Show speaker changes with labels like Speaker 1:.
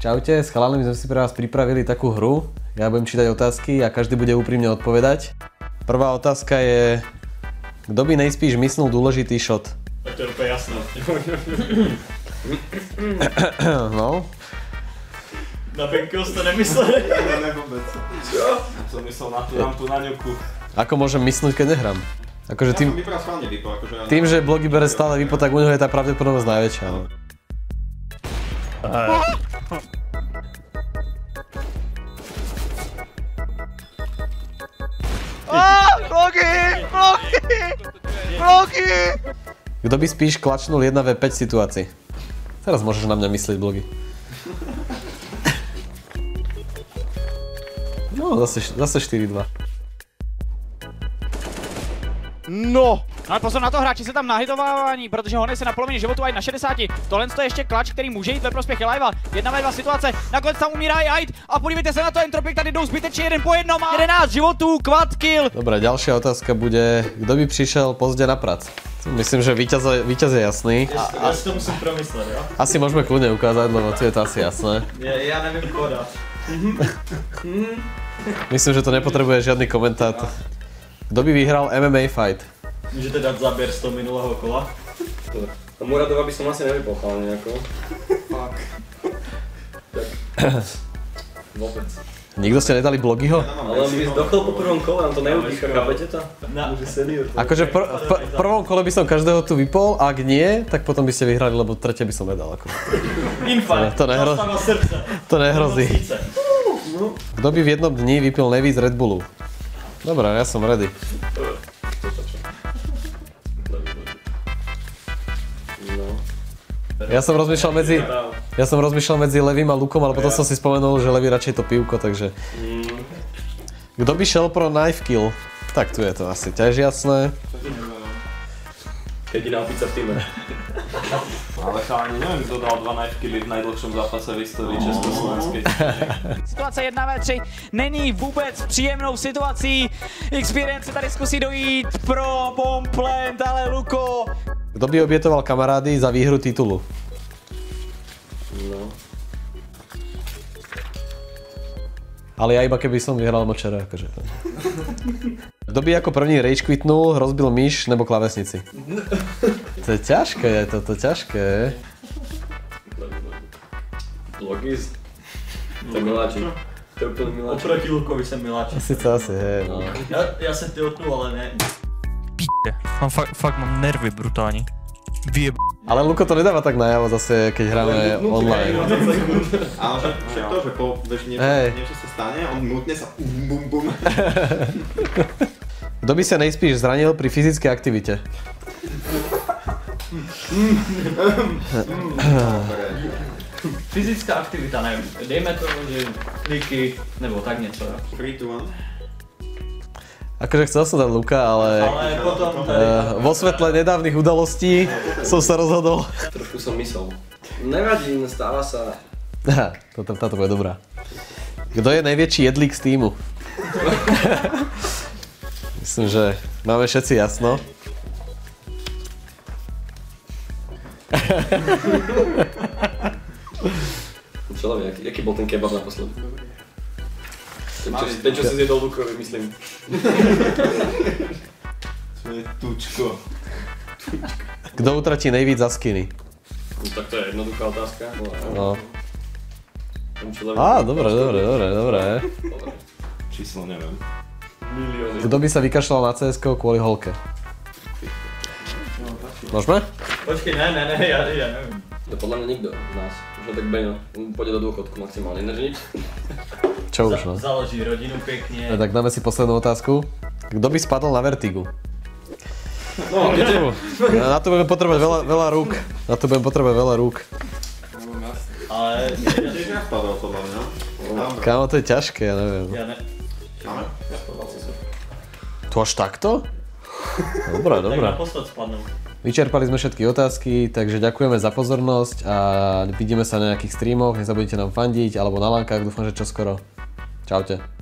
Speaker 1: Čaute, s chalanmi sme si pre vás pripravili takú hru. Ja budem čítať otázky a každý bude úprimne odpovedať. Prvá otázka je, kto by nejspíš myslel dôležitý shot?
Speaker 2: Tak to je úplne jasné.
Speaker 1: No.
Speaker 2: Na Benko ste nemysleli?
Speaker 3: Ne vôbec. Čo? Ja som myslel na tú naňovku.
Speaker 1: Ako môžem mysnúť, keď nehrám? Akože tým, tým, že blogy bere stále vypo, tak u neho je tá pravdepodobnosť najväčšia. No.
Speaker 4: Blogy!
Speaker 1: Kto by spíš klačnul 1v5 situácií? Teraz môžeš na mňa myslieť, blogy. No, zase 4-2.
Speaker 4: No! Ale pozor na to, hráči se tam nahitovávání, protože Hony se na polovině životu aj na 60. Tohle je ještě klač, který může jít ve prospěch Eliva. 1v2 situace, nakonec tam umírá i Aid a podívejte se na to, Entropik tady jdou zbytečně jeden po jednom a 11 životů, quad kill.
Speaker 1: Dobre, ďalšia otázka bude, kto by prišiel pozdě na prac? Myslím, že víťaz je jasný.
Speaker 2: Ja si to musím promyslet, jo?
Speaker 1: Asi môžeme kľudne ukázať, lebo tu je to asi jasné.
Speaker 2: Ja neviem kóda.
Speaker 1: Myslím, že to nepotrebuje žiadny komentátor. Kto by vyhral MMA fight?
Speaker 2: Môžete dať záber z toho minulého kola?
Speaker 5: A Muradova by som asi nevypochal nejako.
Speaker 3: Fuck.
Speaker 5: Vôbec.
Speaker 1: Nikto ste nedali blogyho?
Speaker 5: Ale on by zdochol po prvom kole, on to neudýcha, chápete to?
Speaker 2: Už je senior.
Speaker 1: Akože v prvom kole by som každého tu vypol, ak nie, tak potom by ste vyhrali, lebo tretie by som nedal. Ako.
Speaker 2: Infarkt, zastava srdca.
Speaker 1: To nehrozí. Kto by v jednom dni vypil nejvíc Red Bullu? Dobre, ja som ready. Ja som rozmýšľal medzi Levím a Lukom, ale potom som si spomenul, že Levi radšej to pivko, takže... Kto by šel pro knife kill? Tak tu je to asi tiež jasné.
Speaker 5: Jediná pizza v týme.
Speaker 3: Ale chalani, neviem, kto dal 2 knife killy v najdlhšom zápase v histórii Československej.
Speaker 4: Situace 1v3 není vůbec příjemnou situací. Experience tady zkusí dojít pro Bombplant, ale Luko.
Speaker 1: Kto by obětoval kamarády za výhru titulu?
Speaker 5: No.
Speaker 1: Ale ja iba keby som vyhral močera, akože. Kto by ako první rage quitnul, rozbil myš nebo klávesnici? To je ťažké, to ťažké.
Speaker 5: Logis. To je miláčik. To je úplný miláčik.
Speaker 2: Oproti Lukovi som miláčik.
Speaker 1: Sice asi, hej, no.
Speaker 2: Ja som tiltnul, ale ne.
Speaker 6: Fakt mám nervy brutálne. Vyjeb...
Speaker 1: Ale Luko to nedáva tak najavo zase, keď hráme online.
Speaker 3: Ale však to, že po niečo sa stane, on mutne sa bum bum.
Speaker 1: Kto by sa nejspíš zranil pri fyzickej aktivite?
Speaker 2: Fyzická aktivita, neviem. Dejme to, že kliky, nebo tak niečo.
Speaker 3: 3, 2, 1.
Speaker 1: Akože chcel som dať Luka, ale
Speaker 2: potom
Speaker 1: vo svetle nedávnych udalostí som sa rozhodol.
Speaker 5: Trošku som myslel. Nevadí, stáva sa.
Speaker 1: Táto bude dobrá. Kto je najväčší jedlík z týmu? Myslím, že máme všetci jasno.
Speaker 5: Čo lavie, aký bol ten kebab naposledy? Ten, čo si zjedol Lukovi, myslím.
Speaker 3: To je tučko.
Speaker 1: Kto utratí nejvíc za skiny?
Speaker 5: No, tak to je jednoduchá otázka.
Speaker 1: No. Á, dobre.
Speaker 3: Číslo neviem.
Speaker 5: Milióny.
Speaker 1: Kto by sa vykašľal na CS:GO kvôli holke? Môžeme?
Speaker 2: Počkej, ne, ja neviem.
Speaker 5: To podľa mňa nikto z nás. Možno tak Beňo. On pôjde do dôchodku maximálne, ináč nič.
Speaker 1: Čo už, no?
Speaker 2: Založí rodinu pekne.
Speaker 1: Tak dáme si poslednú otázku. Kto by spadol na Vertigu?
Speaker 5: No, viete.
Speaker 1: Na to budeme potrebovať veľa rúk.
Speaker 2: Ale...
Speaker 3: Tiež nespadol podľa mňa.
Speaker 1: Kámo, to je ťažké, ja neviem.
Speaker 2: Ja ne.
Speaker 1: To až takto? Dobre.
Speaker 2: Tak naposled spadnú.
Speaker 1: Vyčerpali sme všetky otázky, takže ďakujeme za pozornosť a vidíme sa na nejakých streamoch. Nezabudnite nám fandiť alebo na lankách, dúfam, že čoskoro. Čaute.